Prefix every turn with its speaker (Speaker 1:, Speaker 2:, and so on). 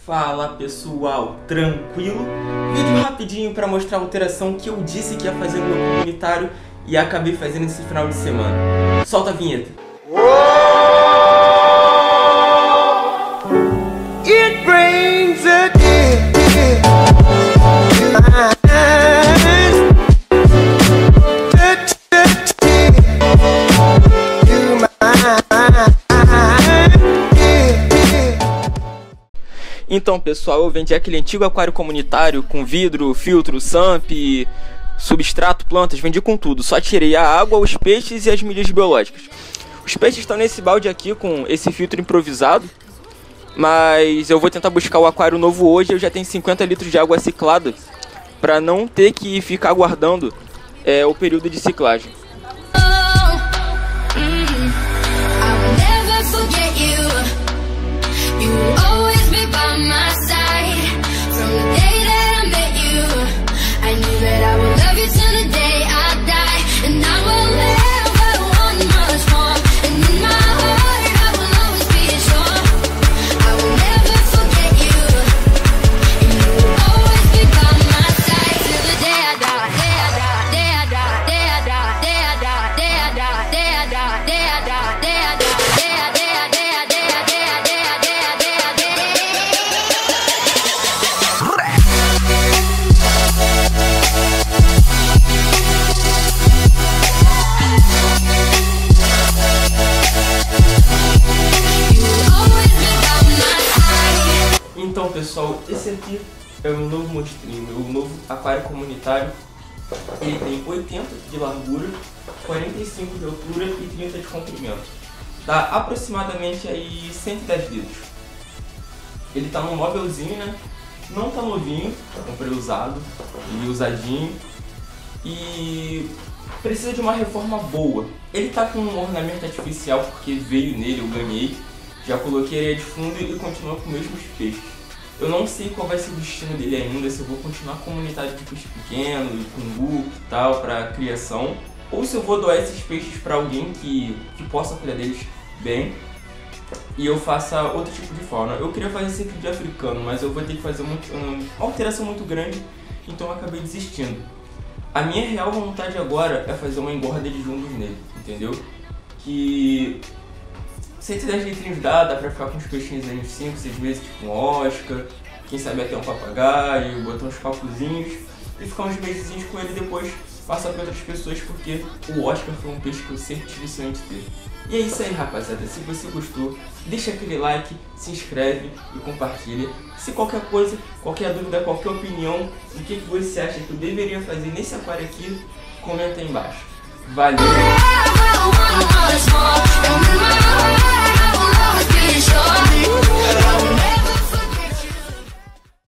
Speaker 1: Fala pessoal, tranquilo? Vídeo rapidinho para mostrar a alteração que eu disse que ia fazer no meu comunitário e acabei fazendo esse final de semana. Solta a vinheta.
Speaker 2: It brings a
Speaker 1: Então pessoal, eu vendi aquele antigo aquário comunitário com vidro, filtro, SAMP, substrato, plantas, vendi com tudo. Só tirei a água, os peixes e as mídias biológicas. Os peixes estão nesse balde aqui com esse filtro improvisado, mas eu vou tentar buscar o aquário novo hoje. Eu já tenho 50 litros de água ciclada para não ter que ficar aguardando o período de ciclagem. Então pessoal, esse aqui é o novo monstrinho, o novo aquário comunitário. Ele tem 80 de largura, 45 de altura e 30 de comprimento. Dá aproximadamente aí 110 litros. Ele tá num móvelzinho, né? Não tá novinho, comprei usado e usadinho. E precisa de uma reforma boa. Ele tá com um ornamento artificial porque veio nele, eu ganhei. Já coloquei areia de fundo e continua com os mesmos peixes. Eu não sei qual vai ser o destino dele ainda, se eu vou continuar com a comunidade de peixe pequeno, com buco e tal, para criação, ou se eu vou doar esses peixes para alguém que possa cuidar deles bem e eu faça outro tipo de fauna. Eu queria fazer esse aqui de africano, mas eu vou ter que fazer uma alteração muito grande, então eu acabei desistindo. A minha real vontade agora é fazer uma engorda de jumbos nele, entendeu? Que 110 litrinhos dá pra ficar com uns peixinhos aí uns 5, 6 meses, tipo um Oscar, quem sabe até um papagaio, botar uns papuzinhos e ficar uns mesezinhos com ele e depois passar para outras pessoas, porque o Oscar foi um peixe que eu sempre tive sonho de ter. E é isso aí, rapaziada. Se você gostou, deixa aquele like, se inscreve e compartilha. Se qualquer coisa, qualquer dúvida, qualquer opinião, o que você acha que eu deveria fazer nesse aquário aqui, comenta aí embaixo. Valeu!